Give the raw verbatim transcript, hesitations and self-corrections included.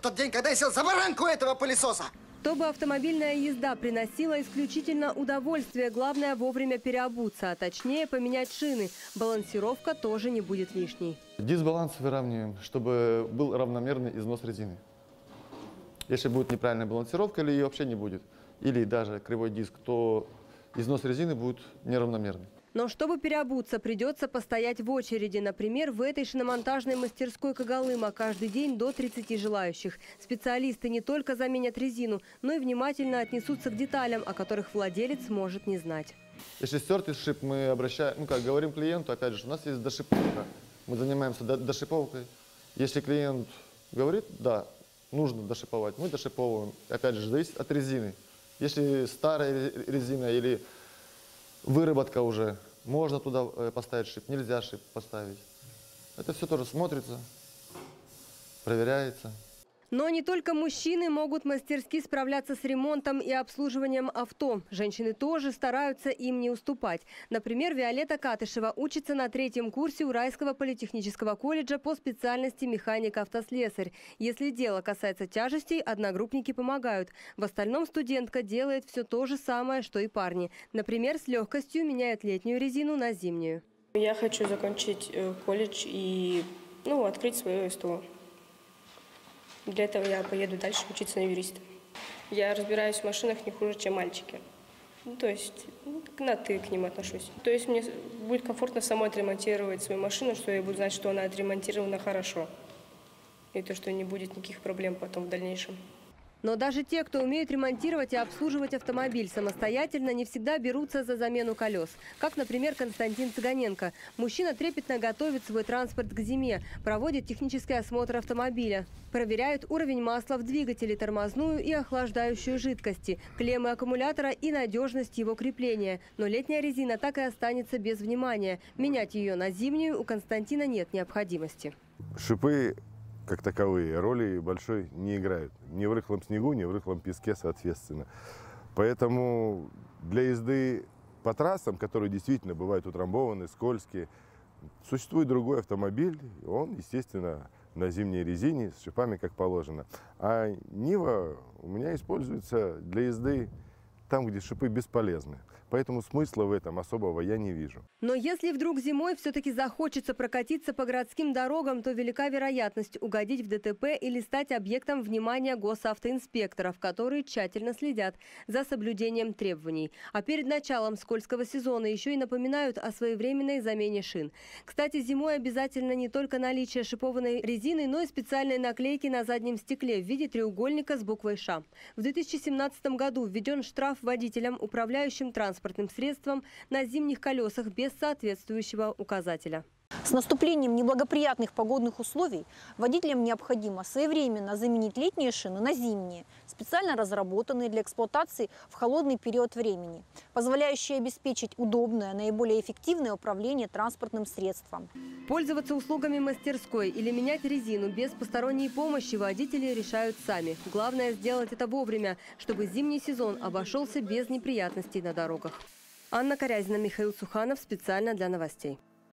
тот день, когда я сел за баранку этого пылесоса. Чтобы автомобильная езда приносила исключительно удовольствие, главное вовремя переобуться, а точнее поменять шины. Балансировка тоже не будет лишней. Дисбаланс выравниваем, чтобы был равномерный износ резины. Если будет неправильная балансировка или ее вообще не будет, или даже кривой диск, то износ резины будет неравномерный. Но чтобы переобуться, придется постоять в очереди. Например, в этой шиномонтажной мастерской Когалыма каждый день до тридцати желающих. Специалисты не только заменят резину, но и внимательно отнесутся к деталям, о которых владелец может не знать. Если стертый шип, мы обращаем, ну как говорим клиенту, опять же, у нас есть дошиповка. Мы занимаемся дошиповкой. Если клиент говорит, да, нужно дошиповать, мы дошиповываем. Опять же, зависит от резины. Если старая резина или выработка уже, можно туда поставить шип, нельзя шип поставить. Это все тоже смотрится, проверяется. Но не только мужчины могут мастерски справляться с ремонтом и обслуживанием авто. Женщины тоже стараются им не уступать. Например, Виолетта Катышева учится на третьем курсе Уральского политехнического колледжа по специальности механик-автослесарь. Если дело касается тяжестей, одногруппники помогают. В остальном студентка делает все то же самое, что и парни. Например, с легкостью меняет летнюю резину на зимнюю. Я хочу закончить колледж и ну, открыть свое СТО. Для этого я поеду дальше учиться на юриста. Я разбираюсь в машинах не хуже, чем мальчики. Ну, то есть на «ты» к ним отношусь. То есть мне будет комфортно самой отремонтировать свою машину, что я буду знать, что она отремонтирована хорошо. И то, что не будет никаких проблем потом в дальнейшем. Но даже те, кто умеют ремонтировать и обслуживать автомобиль самостоятельно, не всегда берутся за замену колес. Как, например, Константин Цыганенко. Мужчина трепетно готовит свой транспорт к зиме, проводит технический осмотр автомобиля. Проверяет уровень масла в двигателе, тормозную и охлаждающую жидкости, клеммы аккумулятора и надежность его крепления. Но летняя резина так и останется без внимания. Менять ее на зимнюю у Константина нет необходимости. Шипы как таковые роли большой не играют. Ни в рыхлом снегу, ни в рыхлом песке, соответственно. Поэтому для езды по трассам, которые действительно бывают утрамбованы, скользкие, существует другой автомобиль, он, естественно, на зимней резине с шипами, как положено. А Нива у меня используется для езды там, где шипы бесполезны. Поэтому смысла в этом особого я не вижу. Но если вдруг зимой все-таки захочется прокатиться по городским дорогам, то велика вероятность угодить в ДТП или стать объектом внимания госавтоинспекторов, которые тщательно следят за соблюдением требований. А перед началом скользкого сезона еще и напоминают о своевременной замене шин. Кстати, зимой обязательно не только наличие шипованной резины, но и специальной наклейки на заднем стекле в виде треугольника с буквой «Ш». В две тысячи семнадцатом году введен штраф водителям, управляющим транспортом, средством на зимних колесах без соответствующего указателя. С наступлением неблагоприятных погодных условий водителям необходимо своевременно заменить летние шины на зимние, специально разработанные для эксплуатации в холодный период времени, позволяющие обеспечить удобное, наиболее эффективное управление транспортным средством. Пользоваться услугами мастерской или менять резину без посторонней помощи водители решают сами. Главное сделать это вовремя, чтобы зимний сезон обошелся без неприятностей на дорогах. Анна Корязина, Михаил Суханов. Специально для новостей.